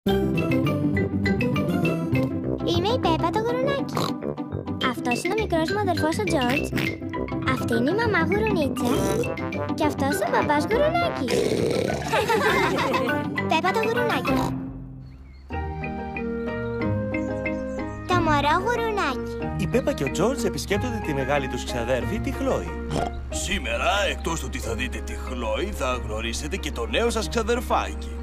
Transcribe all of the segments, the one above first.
Είμαι η Πέπα το γουρουνάκι. Αυτός είναι ο μικρός μου αδερφός ο Τζόρτζ. Αυτή είναι η μαμά γουρουνίτσα. Και αυτός ο μπαμπάς γουρουνάκι. Πέπα το γουρουνάκι. Το μωρό γουρουνάκι. Η Πέπα και ο Τζόρτζ επισκέπτονται τη μεγάλη τους ξαδέρφη, τη Χλόη. Σήμερα, εκτός του ότι θα δείτε τη Χλόη, θα γνωρίσετε και το νέο σας ξαδερφάκι.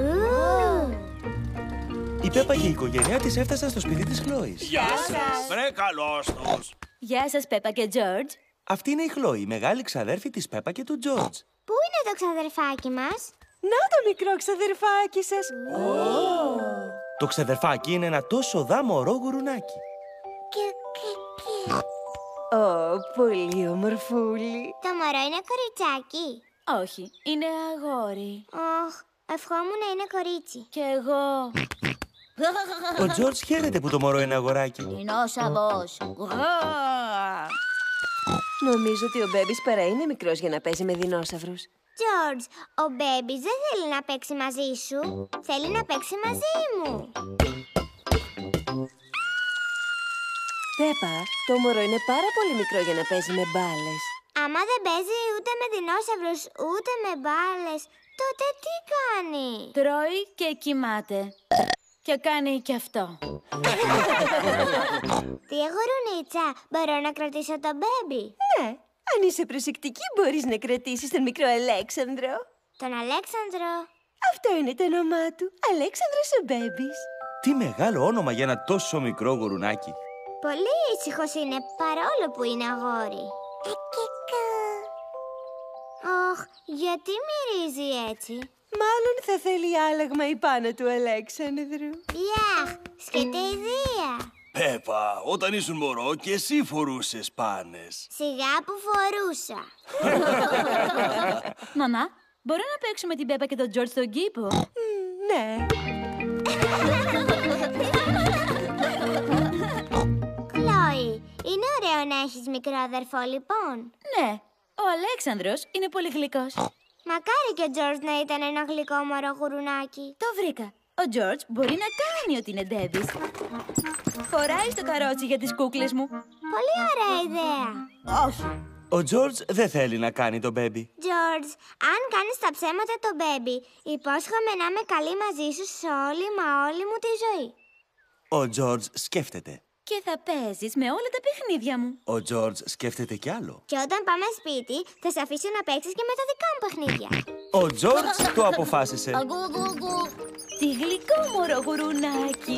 Η Πέπα και η οικογένειά της έφτασαν στο σπίτι της Χλόης. Γεια σας! Βρε καλώς τους! Γεια σας, Πέπα και Τζόρτζ. Αυτή είναι η Χλόη, η μεγάλη ξαδέρφη της Πέπα και του Τζόρτζ. Πού είναι το ξαδερφάκι μας? Να το μικρό ξαδερφάκι σας. Το ξαδερφάκι είναι ένα τόσο δα μωρό γουρουνάκι. Πολύ ομορφούλη. Το μωρό είναι κοριτσάκι. Όχι, είναι αγόρι. Ευχόμουν να είναι κορίτσι. Κι εγώ. Ο Τζόρτζ χαίρεται που το μωρό είναι αγοράκι. Δεινόσαυρος. Νομίζω ότι ο Μπέμπης παρά είναι μικρός για να παίζει με δεινόσαυρους. Τζόρτζ, ο Μπέμπης δεν θέλει να παίξει μαζί σου. Θέλει να παίξει μαζί μου. Πέπα, το μωρό είναι πάρα πολύ μικρό για να παίζει με μπάλες. Άμα δεν παίζει ούτε με δεινόσαυρους ούτε με μπάλες, τότε τι κάνει? Τρώει και κοιμάται. Και κάνει και αυτό. Τι γουρουνίτσα, μπορώ να κρατήσω τον Μπέμπι? Ναι, αν είσαι προσεκτική μπορείς να κρατήσεις τον μικρό Αλέξανδρο. Τον Αλέξανδρο? Αυτό είναι το όνομά του, Αλέξανδρος ο Μπέμπης. Τι μεγάλο όνομα για ένα τόσο μικρό γουρουνάκι. Πολύ ήσυχος είναι, παρόλο που είναι αγόρι. Γιατί μυρίζει έτσι? Μάλλον θα θέλει άλαγμα η πάνω του Αλέξανδρου. Ιαχ, σκεταιδεία. Πέπα, όταν ήσουν μωρό και εσύ φορούσες πάνες. Σιγά που φορούσα. Μαμά, μπορώ να παίξουμε την Πέπα και τον Τζόρτζ στον κήπο? Ναι. Χλόη, είναι ωραίο να έχεις μικρό αδερφό λοιπόν. Ναι, ο Αλέξανδρος είναι πολύ γλυκός. Μακάρι και ο Τζόρτζ να ήταν ένα γλυκό μωρό γουρουνάκι. Το βρήκα. Ο Τζόρτζ μπορεί να κάνει ότι είναι ντέμπης. Χωράει στο καρότσι για τις κούκλες μου. Πολύ ωραία ιδέα. Όχι. Ο Τζόρτζ δεν θέλει να κάνει τον Μπέμπι. Τζόρτζ, αν κάνεις τα ψέματα το Μπέμπι, υπόσχομαι να είμαι καλή μαζί σου σε όλη μα όλη μου τη ζωή. Ο Τζόρτζ σκέφτεται. Και θα παίζεις με όλα τα παιχνίδια μου. Ο Τζόρτζ σκέφτεται κι άλλο. Και όταν πάμε σπίτι, θα σε αφήσω να παίξεις και με τα δικά μου παιχνίδια. Ο Τζόρτζ το αποφάσισε. Τι γλυκό μωρό γουρουνάκι.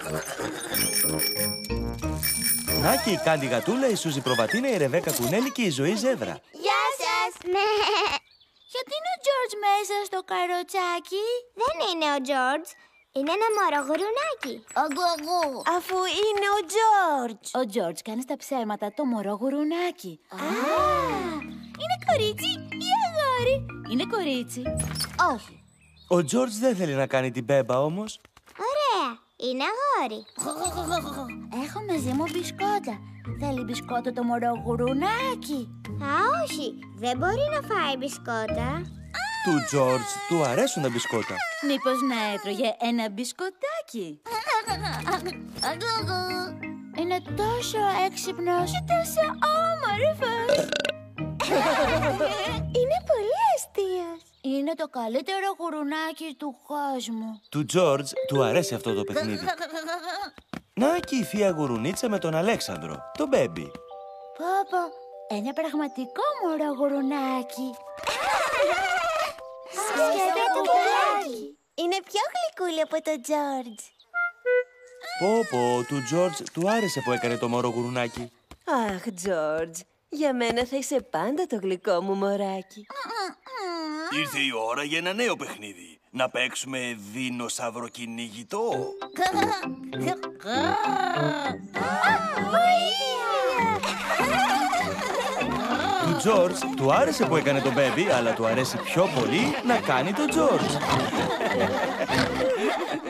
Νάκη, η Κάντι Γατούλα, η Σούζη Προβατίνα, η Ρεβέκα Κουνέλη και η Ζωή Ζεύρα. Γεια σας! Γιατί είναι ο Τζόρτζ μέσα στο καροτσάκι? Δεν είναι ο Τζόρτζ. Είναι ένα μωρό γουρουνάκι. Αφού είναι ο Τζόρτζ. Ο Τζόρτζ κάνει στα ψέματα το μωρό γουρουνάκι. Είναι κορίτσι ή αγόρι? Είναι κορίτσι. Όχι. Ο Τζόρτζ δεν θέλει να κάνει την Πέπα όμως. Ωραία, είναι αγόρι. Έχω μαζί μου μπισκότα. Θέλει μπισκότο το μωρό γουρουνάκι? Όχι, δεν μπορεί να φάει μπισκότα. Του Τζόρτζ του αρέσουν τα μπισκότα. Μήπως να έτρωγε ένα μπισκοτάκι? Είναι τόσο έξυπνος και τόσο όμορφος. Είναι πολύ αστείος. Είναι το καλύτερο γουρουνάκι του κόσμου. Του Τζόρτζ του αρέσει αυτό το παιχνίδι. Να και η θεία γουρουνίτσα με τον Αλέξανδρο, τον Μπέμπι. Πάπα, ένα πραγματικό μωρό γουρουνάκι. Σκέτα του πουλάκι. Είναι πιο γλυκούλη από το Τζόρτζ. Πω, του Τζόρτζ του άρεσε που έκανε το μωρό γουρουνάκι. Αχ, Τζόρτζ, για μένα θα είσαι πάντα το γλυκό μου μωράκι. Ήρθε η ώρα για ένα νέο παιχνίδι. Να παίξουμε δεινοσαυροκυνηγητό. Του Τζόρτζ του άρεσε που έκανε τον Μπέμπι, αλλά του αρέσει πιο πολύ να κάνει τον Τζόρτζ.